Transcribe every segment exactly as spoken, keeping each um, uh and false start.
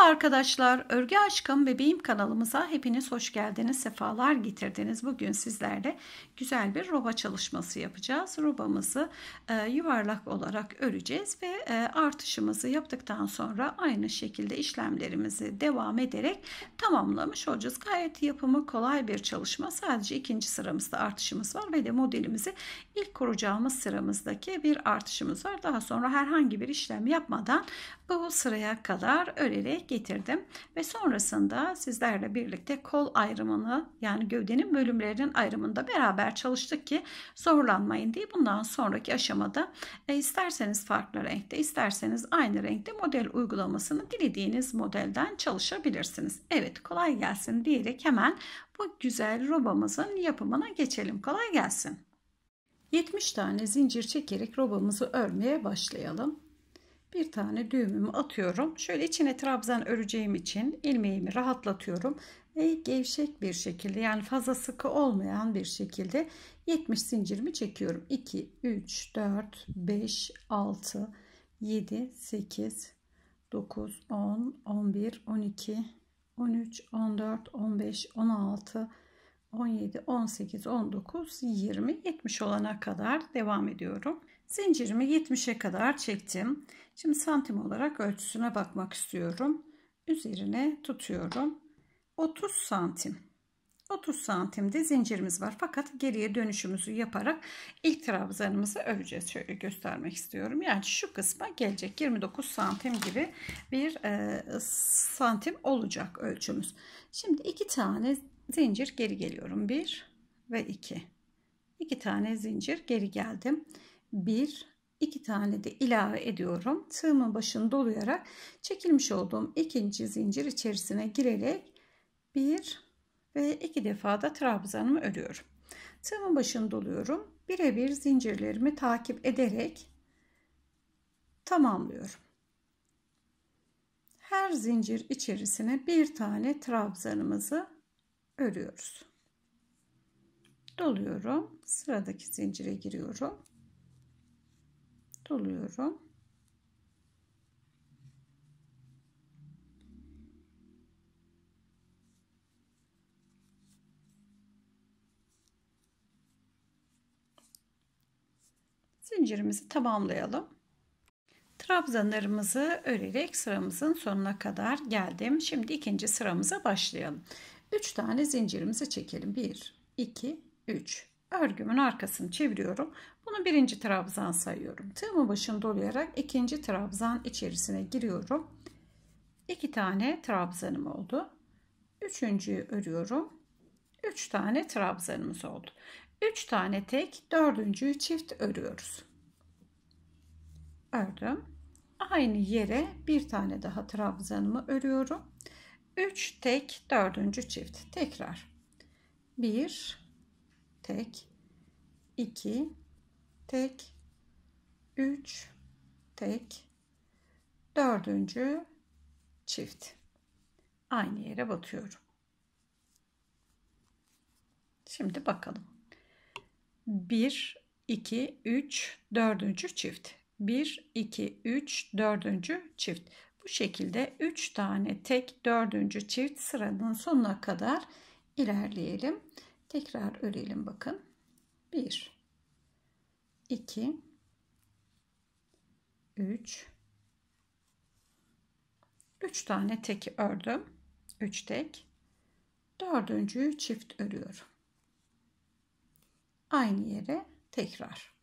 Arkadaşlar, Örgü Aşkım Bebeğim kanalımıza hepiniz hoş geldiniz, sefalar getirdiniz. Bugün sizlerle güzel bir roba çalışması yapacağız. Robamızı e, yuvarlak olarak öreceğiz ve e, artışımızı yaptıktan sonra aynı şekilde işlemlerimizi devam ederek tamamlamış olacağız. Gayet yapımı kolay bir çalışma. Sadece ikinci sıramızda artışımız var ve de modelimizi ilk kuracağımız sıramızdaki bir artışımız var. Daha sonra herhangi bir işlem yapmadan bu sıraya kadar örerek getirdim ve sonrasında sizlerle birlikte kol ayrımını, yani gövdenin bölümlerinin ayrımında beraber çalıştık ki zorlanmayın diye. Bundan sonraki aşamada e, isterseniz farklı renkte, isterseniz aynı renkte model uygulamasını dilediğiniz modelden çalışabilirsiniz. Evet, kolay gelsin diyerek hemen bu güzel robamızın yapımına geçelim. Kolay gelsin. yetmiş tane zincir çekerek robamızı örmeye başlayalım. Bir tane düğümümü atıyorum. Şöyle içine trabzan öreceğim için ilmeğimi rahatlatıyorum ve gevşek bir şekilde, yani fazla sıkı olmayan bir şekilde yetmiş zincirimi çekiyorum. iki, üç, dört, beş, altı, yedi, sekiz, dokuz, on, on bir, on iki, on üç, on dört, on beş, on altı, on yedi, on sekiz, on dokuz, yirmi, yetmiş olana kadar devam ediyorum. Zincirimi yetmişe kadar çektim. Şimdi santim olarak ölçüsüne bakmak istiyorum. Üzerine tutuyorum. otuz santim. otuz santimde zincirimiz var. Fakat geriye dönüşümüzü yaparak ilk trabzanımızı öreceğiz. Şöyle göstermek istiyorum. Yani şu kısma gelecek yirmi dokuz santim gibi bir e, santim olacak ölçümüz. Şimdi iki tane zincir geri geliyorum. bir ve iki. iki tane zincir geri geldim. bir, iki tane de ilave ediyorum. Tığımın başını dolayarak çekilmiş olduğum ikinci zincir içerisine girerek bir ve iki defa da trabzanımı örüyorum. Tığımın başını doluyorum. Birebir zincirlerimi takip ederek tamamlıyorum. Her zincir içerisine bir tane trabzanımızı örüyoruz. Doluyorum. Sıradaki zincire giriyorum. Doluyorum. Zincirimizi tamamlayalım. Trabzanlarımızı örerek sıramızın sonuna kadar geldim. Şimdi ikinci sıramıza başlayalım. üç tane zincirimizi çekelim. bir, iki, üç. Örgümün arkasını çeviriyorum. Bunu birinci trabzan sayıyorum. Tığımın başını dolayarak ikinci trabzan içerisine giriyorum. iki tane trabzanım oldu. Üçüncüyü örüyorum. üç tane trabzanımız oldu. üç tane tek, dördüncüyü çift örüyoruz. Ördüm. Aynı yere bir tane daha trabzanımı örüyorum. üç tek, dördüncü çift. Tekrar. bir tek, iki tek, üç tek, dördüncü çift. Aynı yere batıyorum. Şimdi bakalım. bir, iki, üç, dördüncü çift. bir, iki, üç, dördüncü çift. Bu şekilde üç tane tek, dördüncü çift sıranın sonuna kadar ilerleyelim. Tekrar örelim bakın. bir, iki, üç, üç tane tek ördüm. üç tek. Dördüncüyü çift örüyorum. Aynı yere tekrar.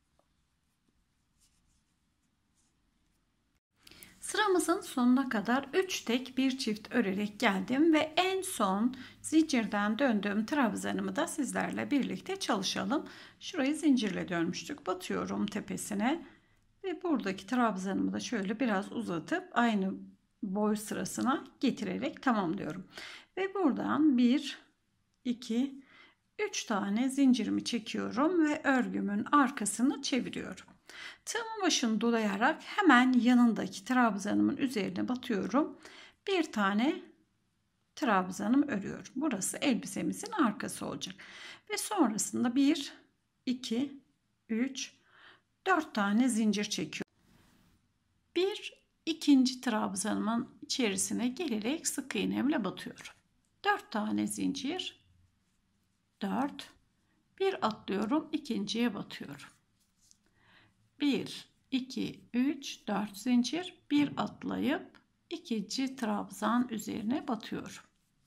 Sıramızın sonuna kadar üç tek bir çift örerek geldim ve en son zincirden döndüğüm trabzanımı da sizlerle birlikte çalışalım. Şurayı zincirle dönmüştük. Batıyorum tepesine ve buradaki trabzanımı da şöyle biraz uzatıp aynı boy sırasına getirerek tamamlıyorum. Ve buradan bir, iki, üç tane zincirimi çekiyorum ve örgümün arkasını çeviriyorum. Tığımın başını dolayarak hemen yanındaki trabzanımın üzerine batıyorum. Bir tane trabzanım örüyorum. Burası elbisemizin arkası olacak. Ve sonrasında bir, iki, üç, dört tane zincir çekiyorum. bir, ikinci trabzanımın içerisine gelerek sık iğnemle batıyorum. dört tane zincir, dört, bir atlıyorum, ikinciye batıyorum. bir, iki, üç, dört zincir, bir atlayıp ikinci trabzan üzerine batıyorum.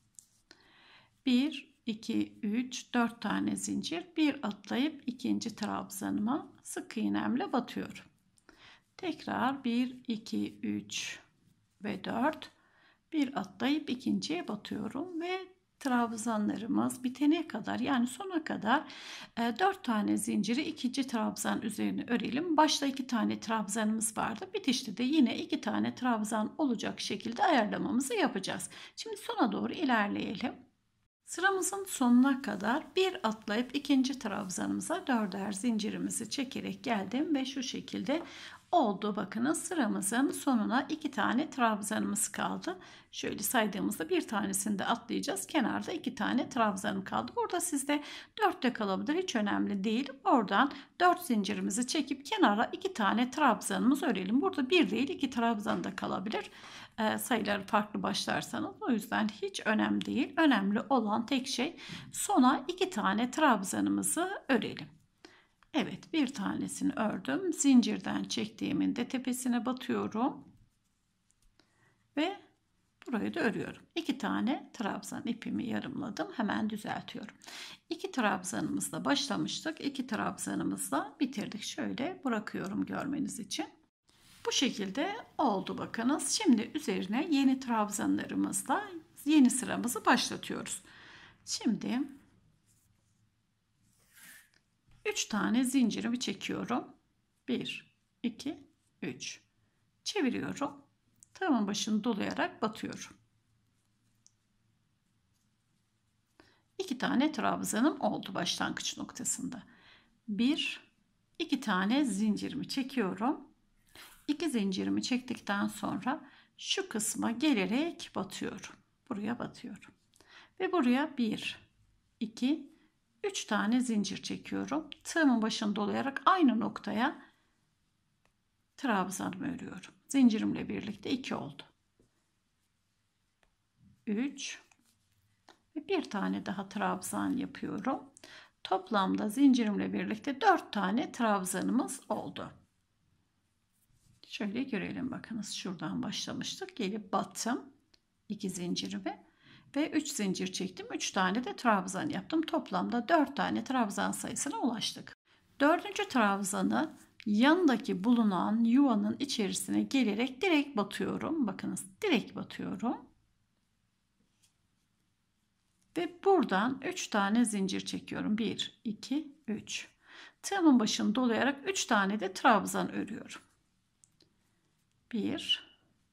bir, iki, üç, dört tane zincir, bir atlayıp ikinci trabzanıma sık iğnemle batıyorum. Tekrar bir, iki, üç ve dört, bir atlayıp ikinciye batıyorum ve trabzanlarımız bitene kadar, yani sona kadar dört tane zinciri ikinci trabzan üzerine örelim. Başta iki tane trabzanımız vardı. Bitişte de yine iki tane trabzan olacak şekilde ayarlamamızı yapacağız. Şimdi sona doğru ilerleyelim. Sıramızın sonuna kadar bir atlayıp ikinci trabzanımıza dörder zincirimizi çekerek geldim ve şu şekilde oldu. Bakınız, sıramızın sonuna iki tane trabzanımız kaldı. Şöyle saydığımızda bir tanesini de atlayacağız. Kenarda iki tane trabzanım kaldı. Burada sizde dört de kalabilir. Hiç önemli değil. Oradan dört zincirimizi çekip kenara iki tane trabzanımız örelim. Burada bir değil iki trabzan da kalabilir. E, sayıları farklı başlarsanız. O yüzden hiç önemli değil. Önemli olan tek şey sona iki tane trabzanımızı örelim. Evet, bir tanesini ördüm. Zincirden çektiğimin de tepesine batıyorum. Ve burayı da örüyorum. iki tane trabzan ipimi yarımladım. Hemen düzeltiyorum. iki trabzanımızla başlamıştık. iki trabzanımızla bitirdik. Şöyle bırakıyorum görmeniz için. Bu şekilde oldu bakınız. Şimdi üzerine yeni trabzanlarımızla yeni sıramızı başlatıyoruz. Şimdi üç tane zincirimi çekiyorum. bir, iki, üç. Çeviriyorum. Tığımın başını dolayarak batıyorum. iki tane trabzanım oldu başlangıç noktasında. bir, iki tane zincirimi çekiyorum. iki zincirimi çektikten sonra şu kısma gelerek batıyorum. Buraya batıyorum. Ve buraya bir, iki, üç tane zincir çekiyorum. Tığımın başını dolayarak aynı noktaya trabzanımı örüyorum. Zincirimle birlikte iki oldu. üç ve bir tane daha trabzan yapıyorum. Toplamda zincirimle birlikte dört tane trabzanımız oldu. Şöyle görelim, bakınız şuradan başlamıştık. Gelip battım iki zincirimi ve üç zincir çektim. üç tane de trabzan yaptım. Toplamda dört tane trabzan sayısına ulaştık. dördüncü trabzanı yanındaki bulunan yuvanın içerisine gelerek direkt batıyorum. Bakınız, direkt batıyorum. Ve buradan üç tane zincir çekiyorum. bir, iki, üç. Tığımın başını dolayarak üç tane de trabzan örüyorum. bir,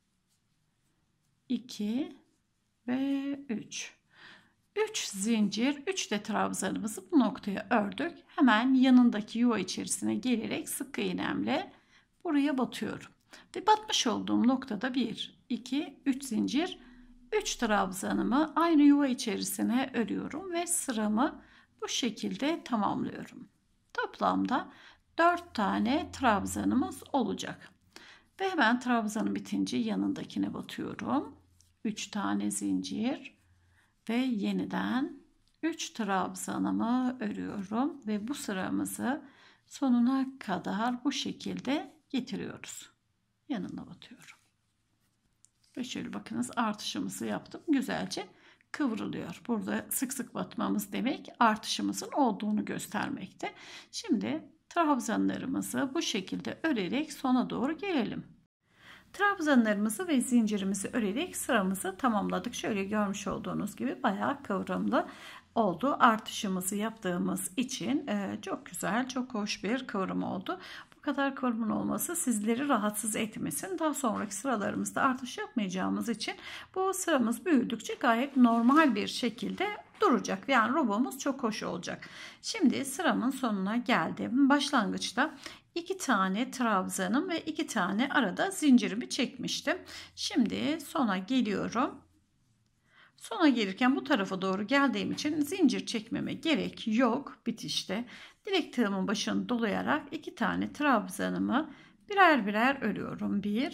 iki ve üç. üç zincir, üç de trabzanımızı bu noktaya ördük. Hemen yanındaki yuva içerisine gelerek sık iğnemle buraya batıyorum. Ve batmış olduğum noktada bir, iki, üç zincir, üç trabzanımı aynı yuva içerisine örüyorum ve sıramı bu şekilde tamamlıyorum. Toplamda dört tane trabzanımız olacak. Ve hemen trabzanım bitince yanındakine batıyorum. üç tane zincir ve yeniden üç trabzanımı örüyorum ve bu sıramızı sonuna kadar bu şekilde getiriyoruz. Yanına batıyorum. Ve şöyle bakınız, artışımızı yaptım. Güzelce kıvrılıyor. Burada sık sık batmamız demek artışımızın olduğunu göstermekte. Şimdi trabzanlarımızı bu şekilde örerek sona doğru gelelim. Trabzanlarımızı ve zincirimizi örerek sıramızı tamamladık. Şöyle görmüş olduğunuz gibi bayağı kıvrımlı oldu. Artışımızı yaptığımız için çok güzel, çok hoş bir kıvrım oldu. Bu kadar kıvrımın olması sizleri rahatsız etmesin. Daha sonraki sıralarımızda artış yapmayacağımız için bu sıramız büyüdükçe gayet normal bir şekilde duracak. Yani robomuz çok hoş olacak. Şimdi sıramın sonuna geldim. Başlangıçta iki tane trabzanım ve iki tane arada zincirimi çekmiştim. Şimdi sona geliyorum. Sona gelirken bu tarafa doğru geldiğim için zincir çekmeme gerek yok bitişte. Direkt tığımın başını dolayarak iki tane trabzanımı birer birer örüyorum. bir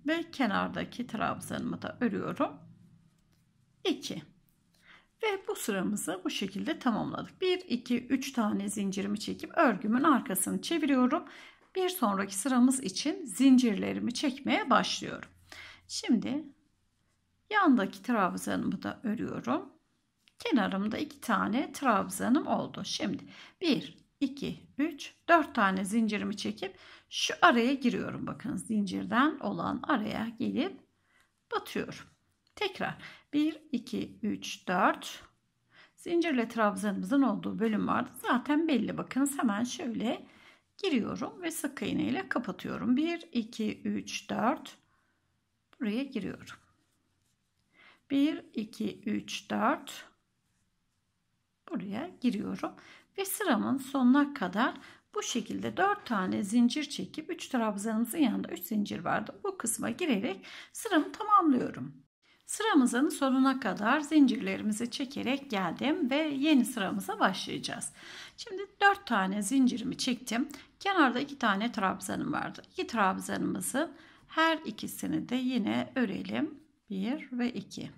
ve kenardaki trabzanımı da örüyorum. iki. Ve bu sıramızı bu şekilde tamamladık. bir, iki, üç tane zincirimi çekip örgümün arkasını çeviriyorum. Bir sonraki sıramız için zincirlerimi çekmeye başlıyorum. Şimdi yandaki trabzanımı da örüyorum. Kenarımda iki tane trabzanım oldu. Şimdi bir, iki, üç, dört tane zincirimi çekip şu araya giriyorum. Bakın zincirden olan araya gelip batıyorum. Tekrar bir, iki, üç, dört. Zincirle trabzanımızın olduğu bölüm vardı. Zaten belli. Bakınız hemen şöyle giriyorum ve sık iğne ile kapatıyorum. bir, iki, üç, dört. Buraya giriyorum. bir, iki, üç, dört. Buraya giriyorum. Ve sıramın sonuna kadar bu şekilde dört tane zincir çekip üç trabzanımızın yanında üç zincir vardı. Bu kısma girerek sıramı tamamlıyorum. Sıramızın sonuna kadar zincirlerimizi çekerek geldim ve yeni sıramıza başlayacağız. Şimdi dört tane zincirimi çektim. Kenarda iki tane trabzanım vardı. iki trabzanımızı her ikisini de yine örelim. bir ve iki.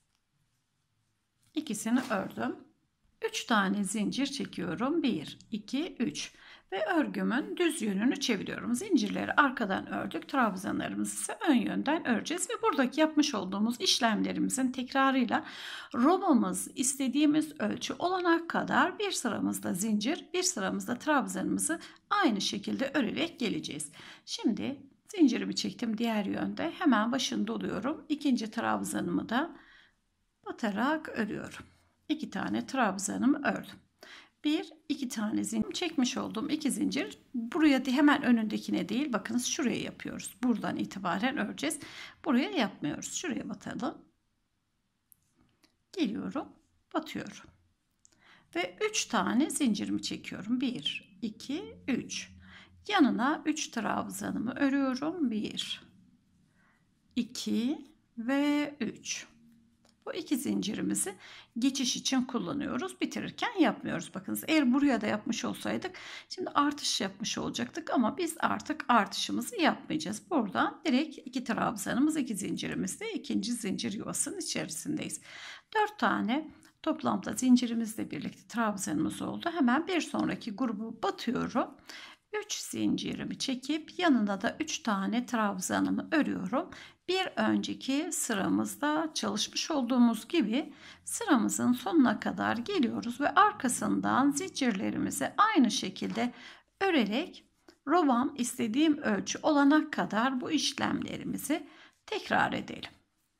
İkisini ördüm. üç tane zincir çekiyorum. bir, iki, üç. Ve örgümün düz yönünü çeviriyorum. Zincirleri arkadan ördük. Trabzanlarımızı ise ön yönden öreceğiz. Ve buradaki yapmış olduğumuz işlemlerimizin tekrarıyla robamız istediğimiz ölçü olana kadar bir sıramızda zincir, bir sıramızda trabzanımızı aynı şekilde örerek geleceğiz. Şimdi zincirimi çektim diğer yönde. Hemen başını doluyorum. İkinci trabzanımı da batarak örüyorum. iki tane trabzanımı ördüm. bir, iki tane zincir çekmiş olduğum iki zincir buraya hemen önündekine değil, bakınız şuraya yapıyoruz. Buradan itibaren öreceğiz. Buraya yapmıyoruz. Şuraya batalım. Geliyorum, batıyorum. Ve üç tane zincirimi çekiyorum. bir, iki, üç. Yanına üç trabzanımı örüyorum. bir, iki ve üç. Bu iki zincirimizi geçiş için kullanıyoruz. Bitirirken yapmıyoruz. Bakınız eğer buraya da yapmış olsaydık şimdi artış yapmış olacaktık ama biz artık artışımızı yapmayacağız. Buradan direkt iki trabzanımız, iki zincirimizle ikinci zincir yuvasının içerisindeyiz. dört tane toplamda zincirimizle birlikte trabzanımız oldu. Hemen bir sonraki grubu batıyorum. üç zincirimi çekip yanına da üç tane trabzanımı örüyorum. Bir önceki sıramızda çalışmış olduğumuz gibi sıramızın sonuna kadar geliyoruz ve arkasından zincirlerimizi aynı şekilde örerek robam istediğim ölçü olana kadar bu işlemlerimizi tekrar edelim.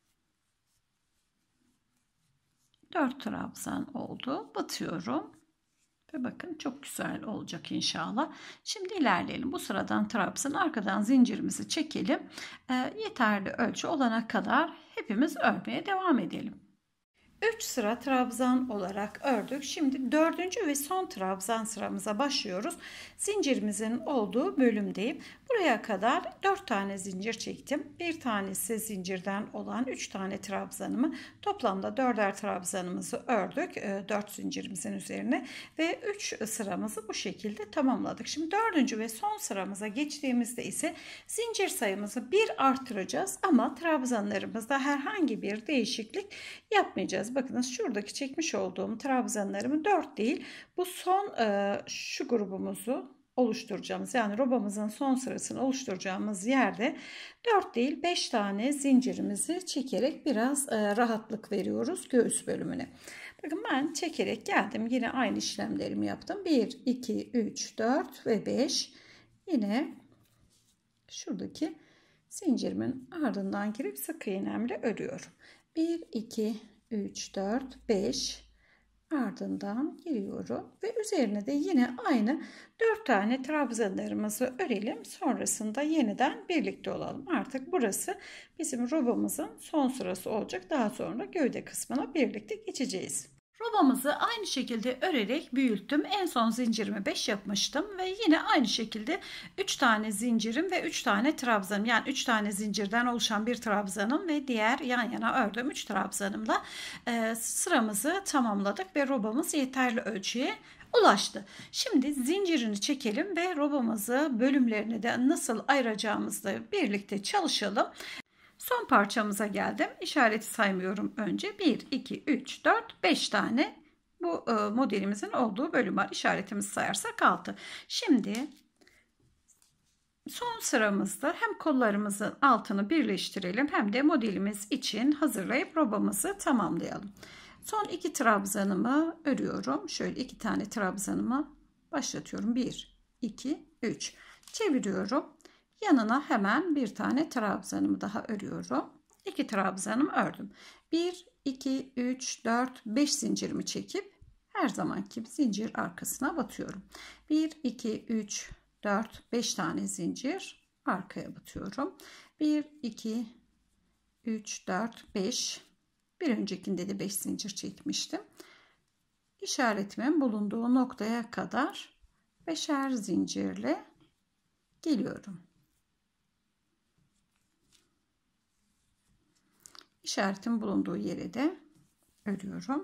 dört trabzan oldu. Batıyorum. Ve bakın çok güzel olacak inşallah. Şimdi ilerleyelim. Bu sıradan trabzan, arkadan zincirimizi çekelim. E, yeterli ölçü olana kadar hepimiz örmeye devam edelim. üç sıra trabzan olarak ördük. Şimdi dördüncü ve son trabzan sıramıza başlıyoruz. Zincirimizin olduğu bölümdeyim. Buraya kadar dört tane zincir çektim. Bir tanesi zincirden olan üç tane trabzanımı, toplamda dörder trabzanımızı ördük dört zincirimizin üzerine ve üç sıramızı bu şekilde tamamladık. Şimdi dördüncü ve son sıramıza geçtiğimizde ise zincir sayımızı bir artıracağız ama trabzanlarımızda herhangi bir değişiklik yapmayacağız. Bakınız şuradaki çekmiş olduğum trabzanlarımı dört değil, bu son e, şu grubumuzu oluşturacağımız, yani robamızın son sırasını oluşturacağımız yerde dört değil beş tane zincirimizi çekerek biraz e, rahatlık veriyoruz göğüs bölümüne. Bakın ben çekerek geldim. Yine aynı işlemlerimi yaptım. bir, iki, üç, dört ve beş. Yine şuradaki zincirimin ardından girip sık iğnemle örüyorum. bir, iki, üç, dört, beş. Ardından giriyorum ve üzerine de yine aynı dört tane trabzanlarımızı örelim. Sonrasında yeniden birlikte olalım. Artık burası bizim robamızın son sırası olacak. Daha sonra gövde kısmına birlikte geçeceğiz. Robamızı aynı şekilde örerek büyüttüm. En son zincirimi beş yapmıştım ve yine aynı şekilde üç tane zincirim ve üç tane trabzanım, yani üç tane zincirden oluşan bir trabzanım ve diğer yan yana ördüğüm üç trabzanımla e, sıramızı tamamladık ve robamız yeterli ölçüye ulaştı. Şimdi zincirini çekelim ve robamızı bölümlerini de nasıl ayıracağımızla birlikte çalışalım. Son parçamıza geldim. İşareti saymıyorum önce. bir, iki, üç, dört, beş tane bu modelimizin olduğu bölüm var. İşaretimizi sayarsak altı. Şimdi son sıramızda hem kollarımızın altını birleştirelim hem de modelimiz için hazırlayıp robamızı tamamlayalım. Son iki trabzanımı örüyorum. Şöyle iki tane trabzanımı başlatıyorum. bir, iki, üç. Çeviriyorum. Yanına hemen bir tane trabzanımı daha örüyorum. iki trabzanımı ördüm. bir, iki, üç, dört, beş zincirimi çekip her zamanki zincir arkasına batıyorum. bir, iki, üç, dört, beş tane zincir arkaya batıyorum. bir, iki, üç, dört, beş. Bir öncekinde de beş zincir çekmiştim. İşaretimin bulunduğu noktaya kadar beşer zincirle geliyorum. İşaretin bulunduğu yere de örüyorum.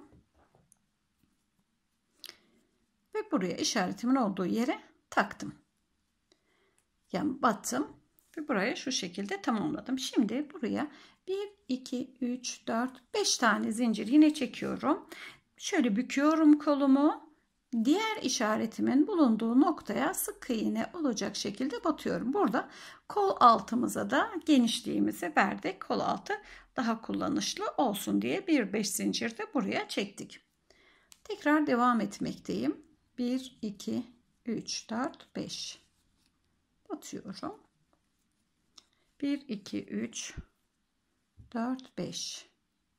Ve buraya işaretimin olduğu yere taktım. Yani battım ve buraya şu şekilde tamamladım. Şimdi buraya bir, iki, üç, dört, beş tane zincir yine çekiyorum. Şöyle büküyorum kolumu. Diğer işaretimin bulunduğu noktaya sık iğne olacak şekilde batıyorum. Burada kol altımıza da genişliğimizi verdik. Kol altı daha kullanışlı olsun diye bir beş zincir de buraya çektik. Tekrar devam etmekteyim. bir, iki, üç, dört, beş. Batıyorum. bir, iki, üç, dört, beş.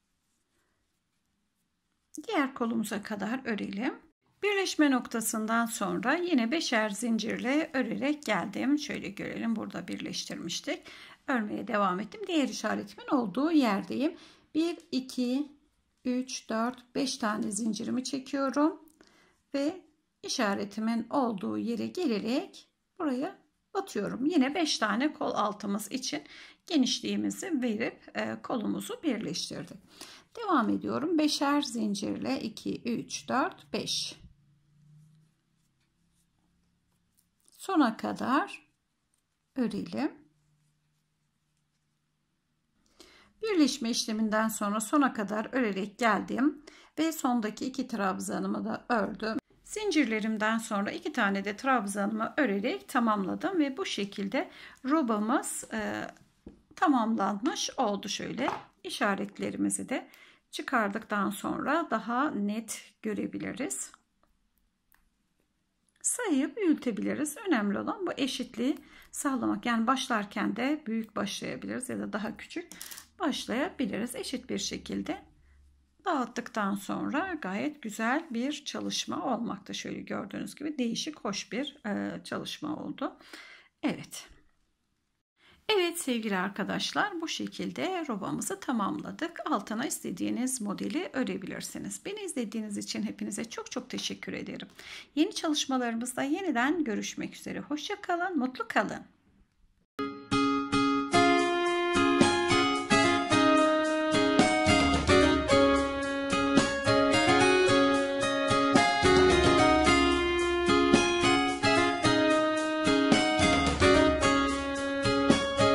Diğer kolumuza kadar örelim. Birleşme noktasından sonra yine beşer zincirle örerek geldim. Şöyle görelim, burada birleştirmiştik. Örmeye devam ettim. Diğer işaretimin olduğu yerdeyim. bir, iki, üç, dört, beş tane zincirimi çekiyorum. Ve işaretimin olduğu yere gelerek buraya batıyorum. Yine beş tane kol altımız için genişliğimizi verip kolumuzu birleştirdik. Devam ediyorum. beşer zincirle iki, üç, dört, beş. Sona kadar örelim. Birleşme işleminden sonra sona kadar örerek geldim ve sondaki iki trabzanımı da ördüm. Zincirlerimden sonra iki tane de trabzanımı örerek tamamladım ve bu şekilde robamız e, tamamlanmış oldu. Şöyle işaretlerimizi de çıkardıktan sonra daha net görebiliriz. Sayıp büyütebiliriz. Önemli olan bu eşitliği sağlamak. Yani başlarken de büyük başlayabiliriz ya da daha küçük başlayabiliriz. Eşit bir şekilde dağıttıktan sonra gayet güzel bir çalışma olmakta. Şöyle gördüğünüz gibi değişik, hoş bir çalışma oldu. Evet. Evet sevgili arkadaşlar, bu şekilde robamızı tamamladık. Altına istediğiniz modeli örebilirsiniz. Beni izlediğiniz için hepinize çok çok teşekkür ederim. Yeni çalışmalarımızda yeniden görüşmek üzere. Hoşça kalın, mutlu kalın.